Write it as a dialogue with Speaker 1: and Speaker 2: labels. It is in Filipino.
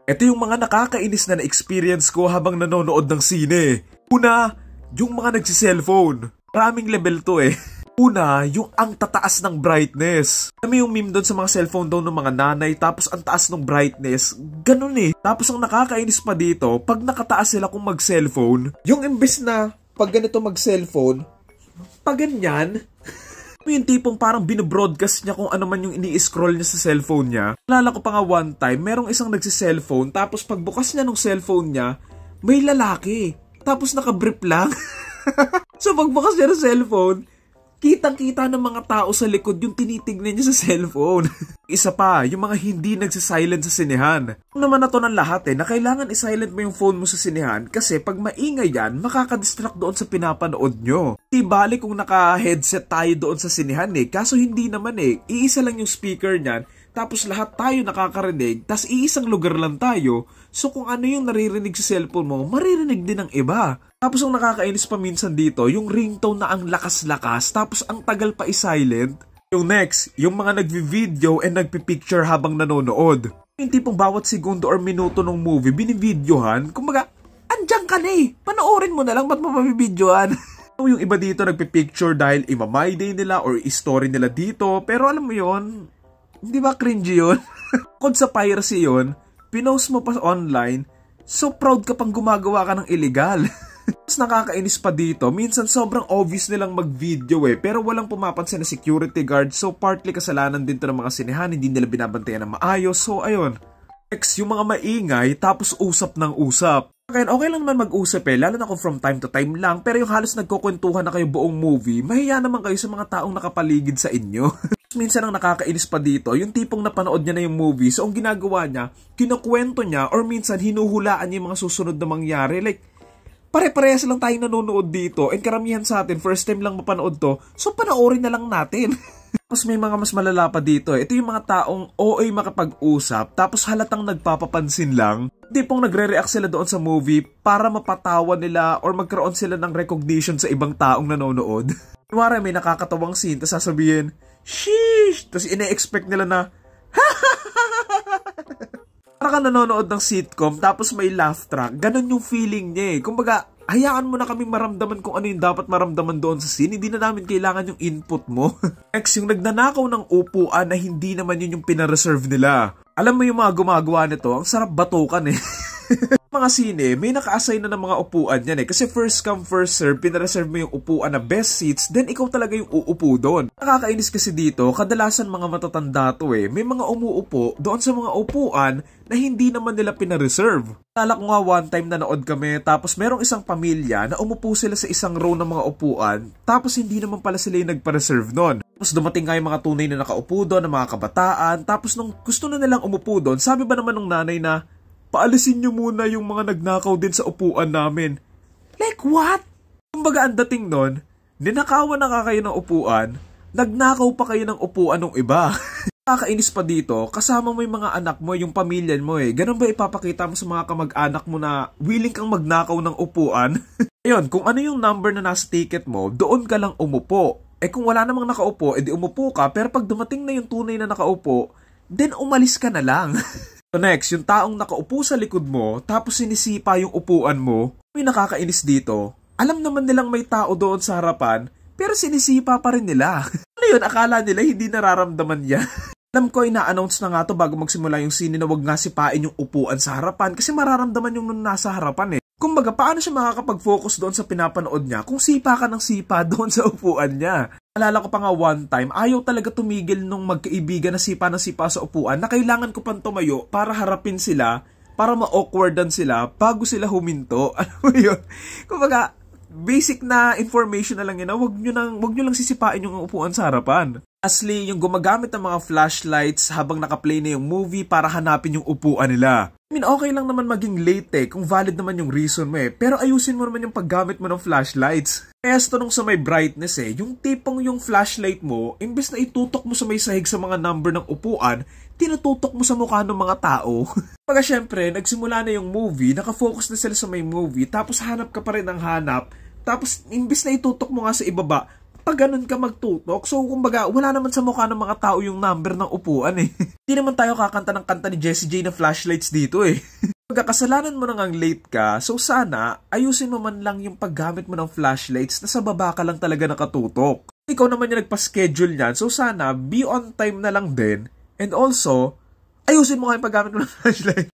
Speaker 1: Ito yung mga nakakainis na na-experience ko habang nanonood ng sine. Una, yung mga nagsi-cellphone. Maraming level to eh. Una, yung ang tataas ng brightness. Kami yung meme doon sa mga cellphone daw ng mga nanay, tapos ang taas ng brightness. Ganun eh. Tapos ang nakakainis pa dito, pag nakataas sila kung mag-cellphone, yung imbes na pag ganito mag-cellphone, pag ganyan, yung tipong parang binobroadcast niya kung ano man yung ini-scroll niya sa cellphone niya. Alala ko pa nga one time, merong isang nagsi-cellphone, tapos pagbukas niya ng cellphone niya, may lalaki. Tapos nakabrief lang. So pagbukas niya ng cellphone, kitang-kita ng mga tao sa likod yung tinitignan niya sa cellphone. Isa pa, yung mga hindi nagsisilent sa sinehan. Kung naman na to ng lahat na kailangan isilent mo yung phone mo sa sinehan kasi pag maingay yan, makakadistract doon sa pinapanood nyo. Di bali kung naka-headset tayo doon sa sinehan kaso hindi naman iisa lang yung speaker niyan, tapos lahat tayo nakakarinig, tas iisang lugar lang tayo, so kung ano yung naririnig sa cellphone mo, maririnig din ng iba. Tapos ang nakakainis pa minsan dito, yung ringtone na ang lakas-lakas, tapos ang tagal pa i-silent. Yung next, yung mga nagvi-video and nagpi-picture habang nanonood. Yung tipong bawat segundo or minuto ng movie, binivideohan, kumbaga, andyan ka na panoorin mo na lang, ba't mo mabibidyohan? Yung iba dito nagpi-picture dahil ima-my day nila or i-story nila dito, pero alam mo yon, hindi ba cringy yun? Kung sa piracy yun, pinost mo pa online, so proud ka pang gumagawa ka ng illegal. Mas nakakainis pa dito, minsan sobrang obvious nilang mag-video pero walang pumapansin na security guard, so partly kasalanan din to ng mga sinehan, hindi nila binabantayan ng maayos, so ayun. Next, yung mga maingay, tapos usap ng usap. Okay lang naman mag-usap lalo na kung from time to time lang, pero yung halos nagkukwentuhan na kayo buong movie, mahiya naman kayo sa mga taong nakapaligid sa inyo. Minsan ang nakakainis pa dito, yung tipong napanood niya na yung movie, so ang ginagawa niya, kinukwento niya, or minsan hinuhulaan niya yung mga susunod na mangyari, like, pare-parehas lang tayong nanonood dito, and karamihan sa atin, first time lang mapanood to, so panoorin na lang natin. Tapos may mga mas malala pa dito ito yung mga taong OA makapag-usap, tapos halatang nagpapapansin lang, hindi pong nagre-react sila doon sa movie para mapatawa nila or magkaroon sila ng recognition sa ibang taong nanonood. Kunwari may nakakatawang scene, tapos sasabihin, sheesh! Tapos ine-expect nila na, para ka nanonood ng sitcom, tapos may laugh track, ganun yung feeling niya Kumbaga, hayaan mo na kaming maramdaman kung ano yung dapat maramdaman doon sa scene, hindi na namin kailangan yung input mo. Next, yung nagnanakaw ng upuan na hindi naman yun yung pinareserve nila. Alam mo yung mga gumagawa nito, ang sarap batukan Mga sine, may naka-assign na ng mga upuan yan kasi first come first serve, pinareserve mo yung upuan na best seats, then ikaw talaga yung uupo doon. Nakakainis kasi dito, kadalasan mga matatanda to may mga umuupo doon sa mga upuan na hindi naman nila pinareserve. Nalala ko nga one time na nanood kami, tapos merong isang pamilya na umupo sila sa isang row ng mga upuan, tapos hindi naman pala sila yung nagpa-reserve nun. Tapos dumating nga yung mga tunay na nakaupo doon, ng mga kabataan, tapos nung gusto na nilang umupo doon, sabi ba naman ng nanay na, paalisin nyo muna yung mga nagnakaw din sa upuan namin. Like what? Kumbaga ang dating nun, ninakawan na kayo ng upuan, nagnakaw pa kayo ng upuan ng iba. Nakakainis pa dito, kasama mo yung mga anak mo, yung pamilya mo Ganun ba ipapakita mo sa mga kamag-anak mo na willing kang magnakaw ng upuan? Ayun, kung ano yung number na nasa ticket mo, doon ka lang umupo. Kung wala namang nakaupo, edi umupo ka, pero pag dumating na yung tunay na nakaupo, then umalis ka na lang. So next, yung taong nakaupo sa likod mo, tapos sinisipa yung upuan mo, may nakakainis dito. Alam naman nilang may tao doon sa harapan, pero sinisipa pa rin nila. Ano yun, akala nila hindi nararamdaman niya. Alam ko, ina-announce na nga to bago magsimula yung scene na wag nga sipain yung upuan sa harapan kasi mararamdaman yung nasa harapan Kumbaga, paano siya makakapag-focus doon sa pinapanood niya kung sipa ka ng sipa doon sa upuan niya? Alala ko pa nga one time, ayaw talaga tumigil nung magkaibigan na sipa ng sipa sa upuan na kailangan ko pang tumayo para harapin sila, para ma-awkwardan sila bago sila huminto. Ano mo yun? Kumbaga, basic na information na lang yun na wag nyo lang sisipain yung upuan sa harapan. Lastly, yung gumagamit ng mga flashlights habang nakaplay na yung movie para hanapin yung upuan nila. I mean, okay lang naman maging late kung valid naman yung reason mo pero ayusin mo naman yung paggamit mo ng flashlights. Kaya ito nung sa may brightness yung tipong yung flashlight mo, imbes na itutok mo sa may sahig sa mga number ng upuan, tinututok mo sa mukha ng mga tao. Pagka syempre, nagsimula na yung movie, nakafocus na sila sa may movie, tapos hanap ka pa rin ng hanap, tapos imbes na itutok mo nga sa ibaba, pag ganun ka magtutok, so kumbaga, wala naman sa mukha ng mga tao yung number ng upuan eh. Hindi naman tayo kakanta ng kanta ni Jessie J na flashlights dito eh. Pagkakasalanan mo nang late ka, so sana, ayusin mo man lang yung paggamit mo ng flashlights na sa baba ka lang talaga nakatutok. Ikaw naman yung nagpa-schedule niyan, so sana, be on time na lang din. And also, ayusin mo nga yung paggamit mo ng flashlight.